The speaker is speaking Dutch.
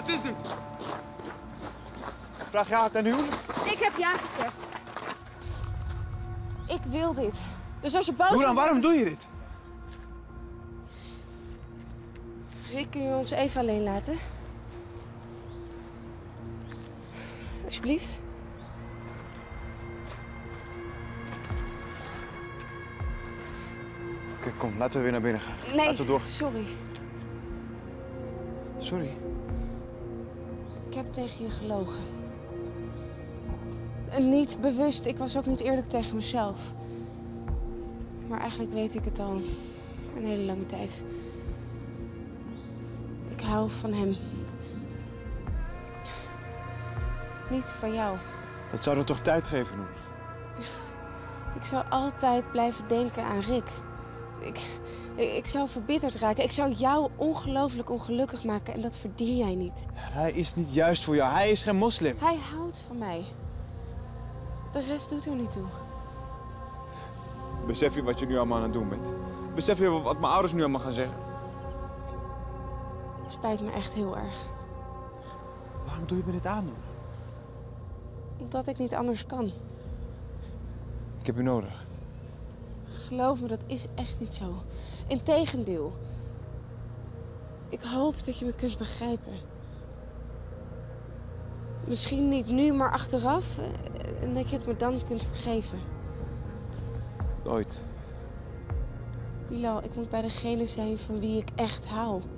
Wat is dit? Vraag je haar ten huwelijk? Ik heb ja gezegd. Ik wil dit. Dus als je boos Noeran, bent... waarom doe je dit? Rick, kun je ons even alleen laten? Alsjeblieft. Oké, kom, laten we weer naar binnen gaan. Nee, Laten we door... sorry. Sorry. Ik heb tegen je gelogen. En niet bewust, ik was ook niet eerlijk tegen mezelf. Maar eigenlijk weet ik het al een hele lange tijd. Ik hou van hem. Niet van jou. Dat zou er toch tijd geven, Noeran? Ik zou altijd blijven denken aan Rick. Ik zou verbitterd raken. Ik zou jou ongelooflijk ongelukkig maken en dat verdien jij niet. Hij is niet juist voor jou. Hij is geen moslim. Hij houdt van mij. De rest doet er niet toe. Besef je wat je nu allemaal aan het doen bent? Besef je wat mijn ouders nu allemaal gaan zeggen? Het spijt me echt heel erg. Waarom doe je me dit aan, Noeran? Omdat ik niet anders kan. Ik heb u nodig. Geloof me, dat is echt niet zo. Integendeel. Ik hoop dat je me kunt begrijpen. Misschien niet nu, maar achteraf. En dat je het me dan kunt vergeven. Nooit. Bilal, ik moet bij degene zijn van wie ik echt hou.